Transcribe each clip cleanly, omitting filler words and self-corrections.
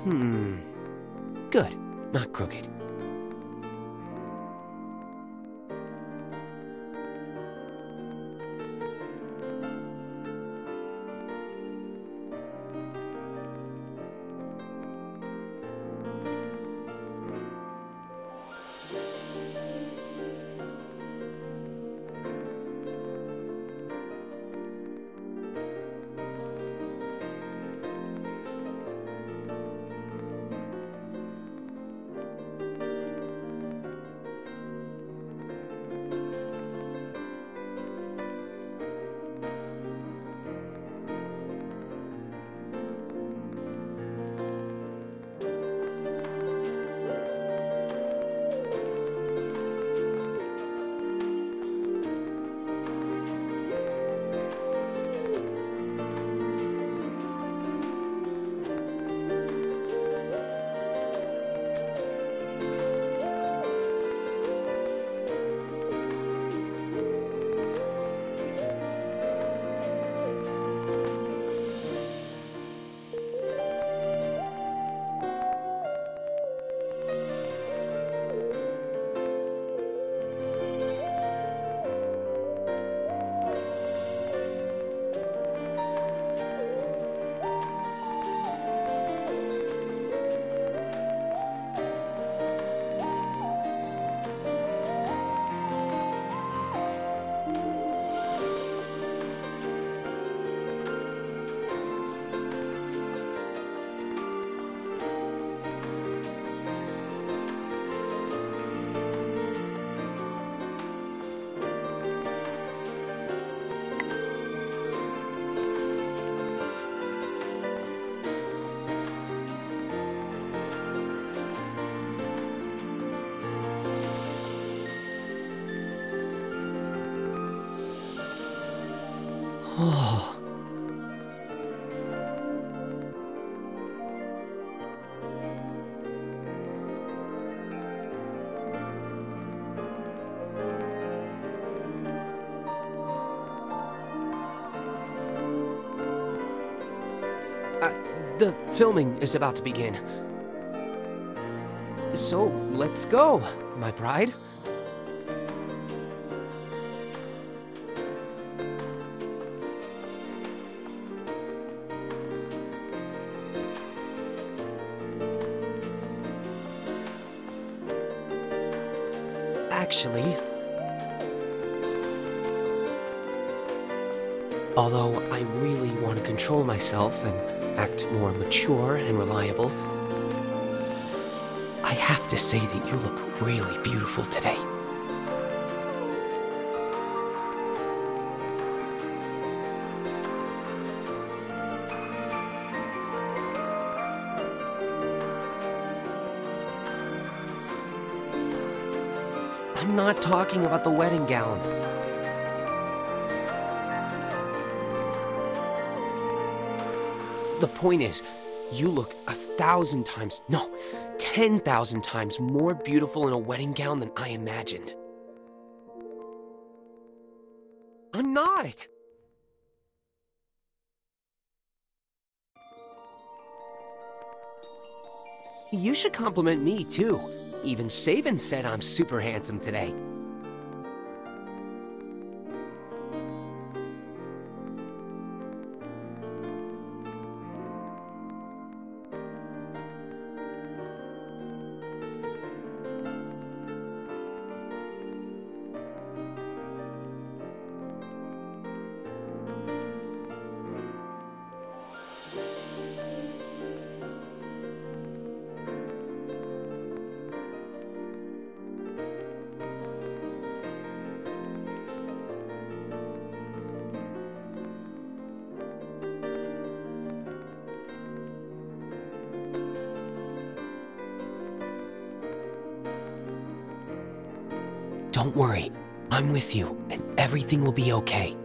Good, not crooked. Oh. The filming is about to begin. So, let's go, my bride. Actually, although I really want to control myself and act more mature and reliable, I have to say that you look really beautiful today. I'm not talking about the wedding gown. The point is, you look 1,000 times, no, 10,000 times more beautiful in a wedding gown than I imagined. I'm not! You should compliment me, too. Even Sabin said I'm super handsome today. Don't worry, I'm with you, and everything will be okay.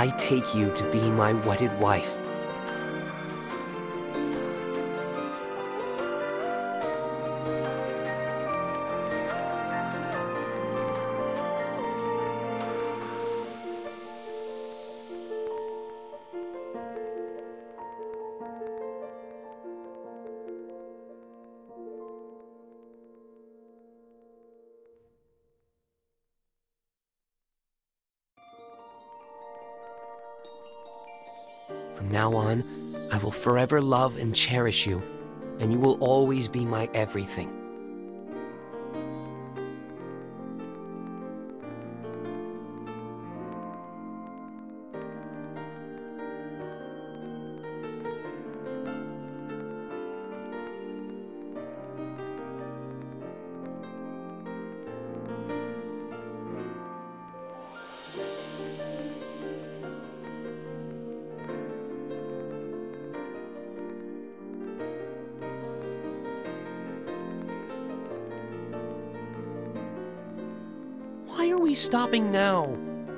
I take you to be my wedded wife. From now on, I will forever love and cherish you, and you will always be my everything. Why are we stopping now?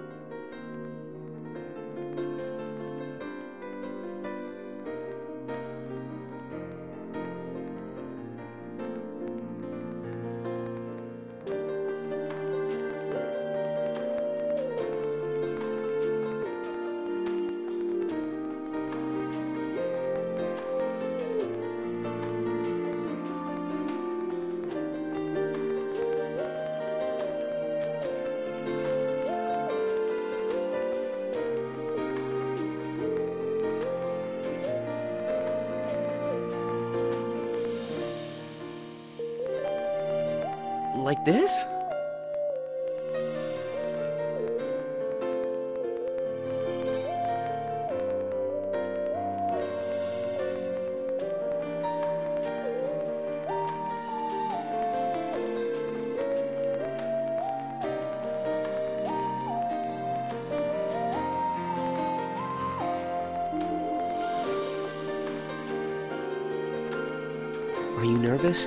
Like this? Are you nervous?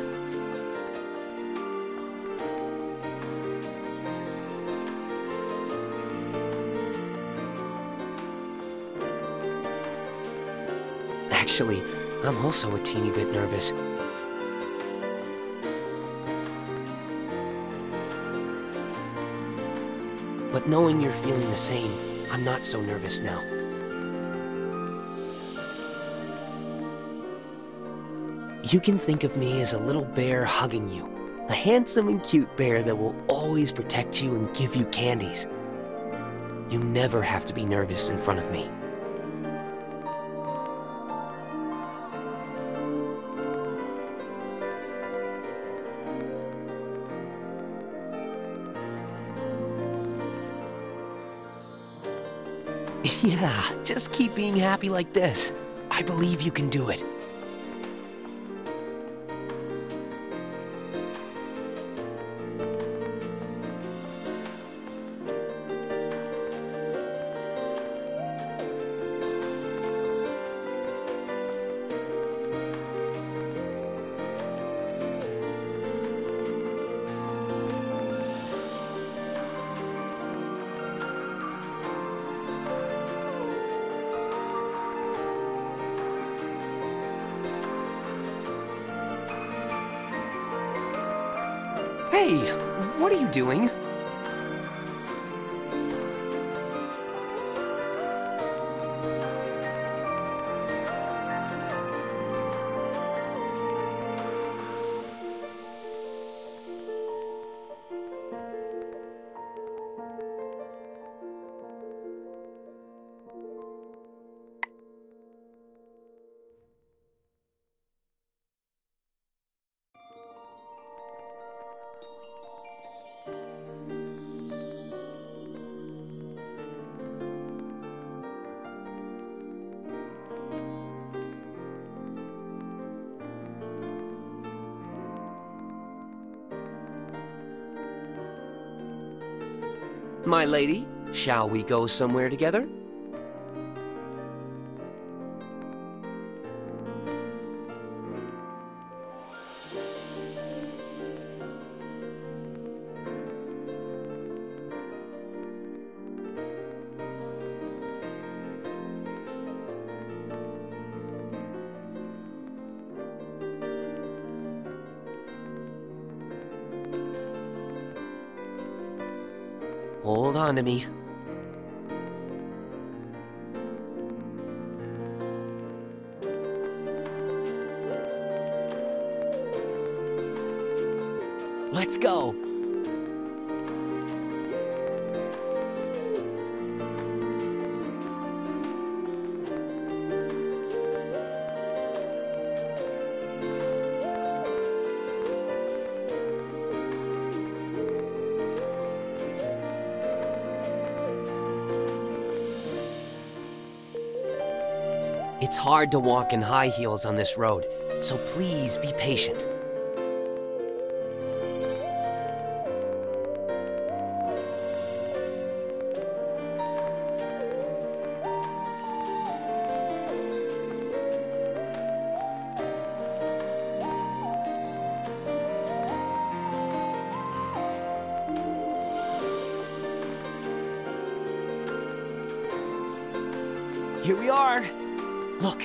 Actually, I'm also a teeny bit nervous. But knowing you're feeling the same, I'm not so nervous now. You can think of me as a little bear hugging you. A handsome and cute bear that will always protect you and give you candies. You never have to be nervous in front of me. Yeah, just keep being happy like this. I believe you can do it. Hey, what are you doing? My lady, shall we go somewhere together? Hold on to me. Let's go! It's hard to walk in high heels on this road, so please be patient. Here we are! Look!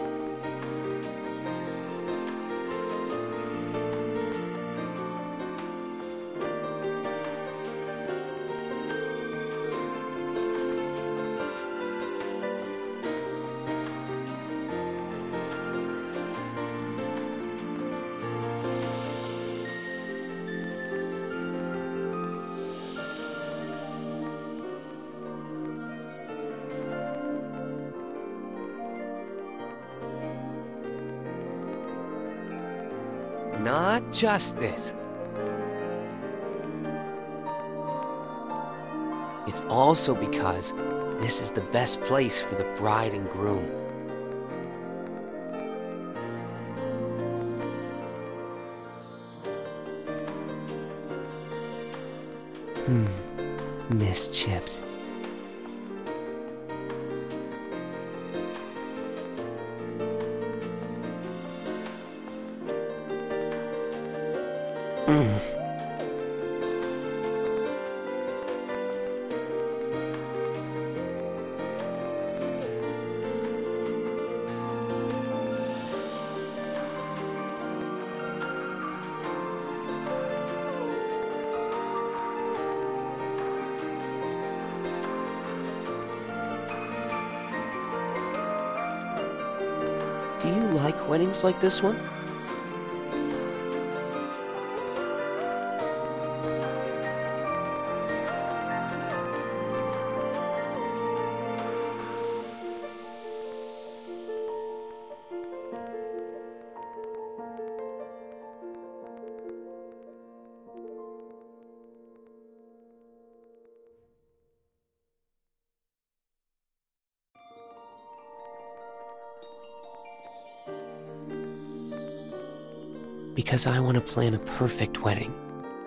Not just this. It's also because this is the best place for the bride and groom. Miss Chips. Do you like weddings like this one? Because I want to plan a perfect wedding.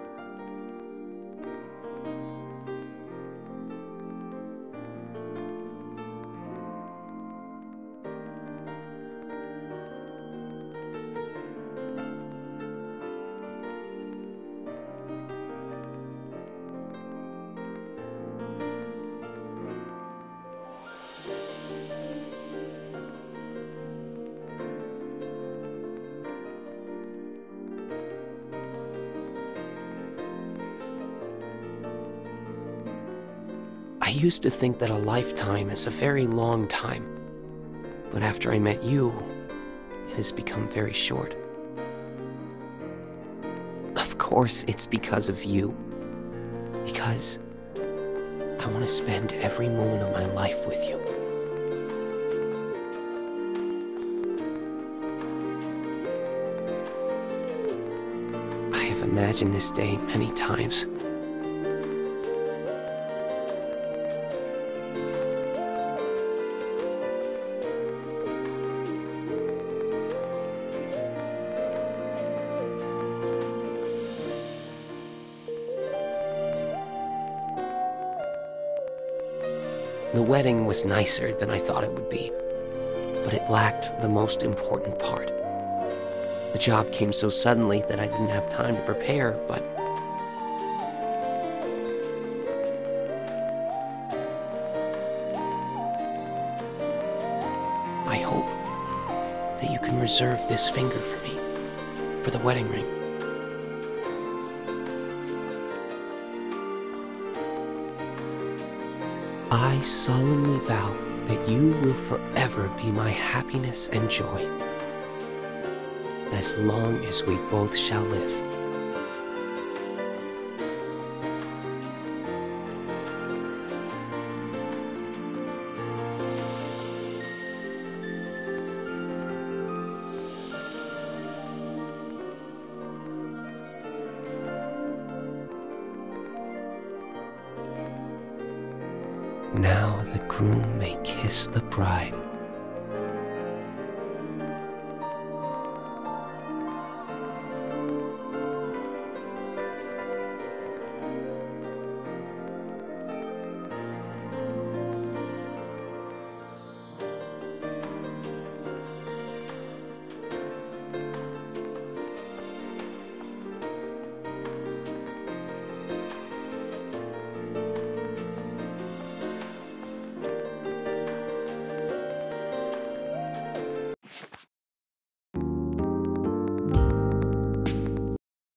I used to think that a lifetime is a very long time, but after I met you, it has become very short. Of course, it's because of you. Because I want to spend every moment of my life with you. I have imagined this day many times. The wedding was nicer than I thought it would be, but it lacked the most important part. The job came so suddenly that I didn't have time to prepare, but I hope that you can reserve this finger for me, for the wedding ring. I solemnly vow that you will forever be my happiness and joy, as long as we both shall live. Now the groom may kiss the bride